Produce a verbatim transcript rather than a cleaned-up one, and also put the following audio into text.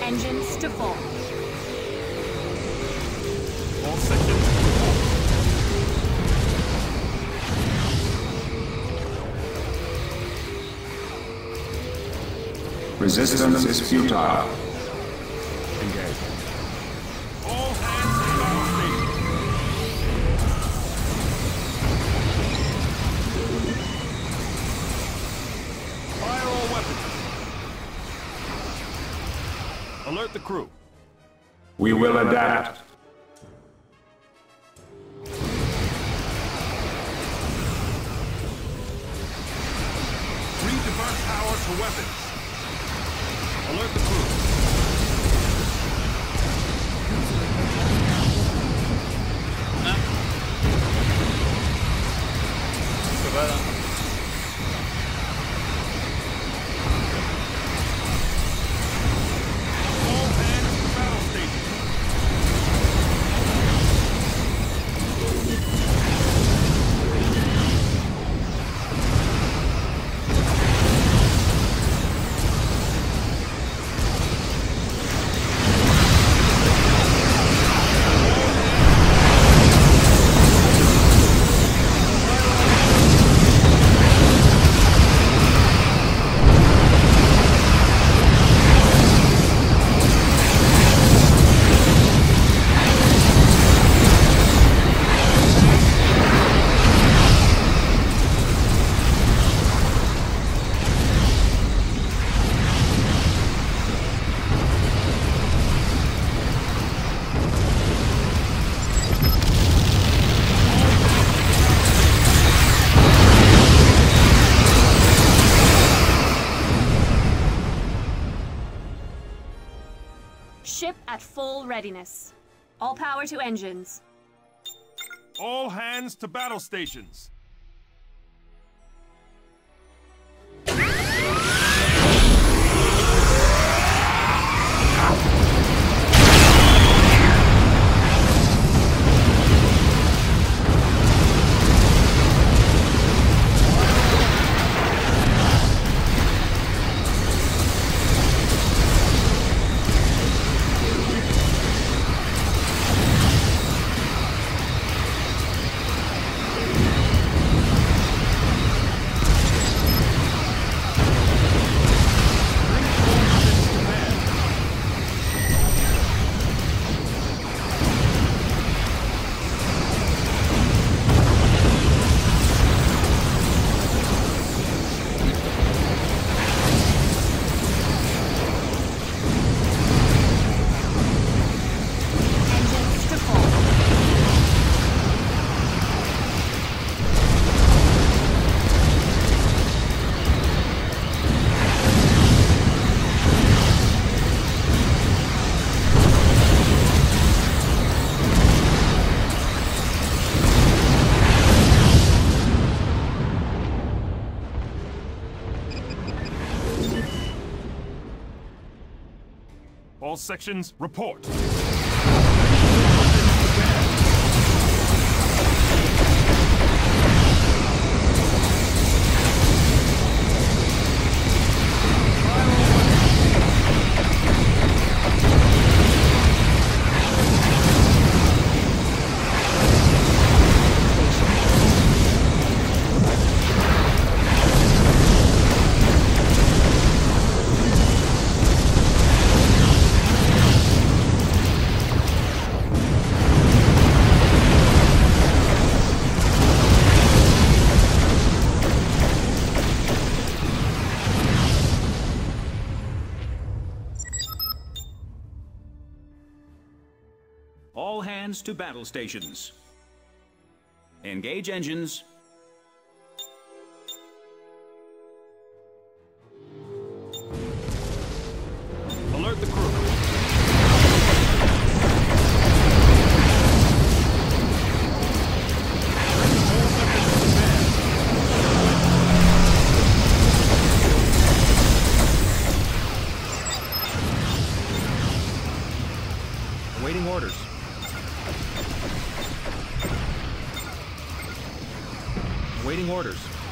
Engines to full. All sections. Resistance is futile. Engage. All hands to battle station. Fire all weapons. Alert the crew. We will adapt. Re-divert power to weapons. Alert the crew. All hands to battle station. Ship at full readiness. All power to engines. All hands to battle stations. Engines to full. All sections, report. All hands to battle stations. Engage engines. Alert the crew. Awaiting orders. Awaiting orders.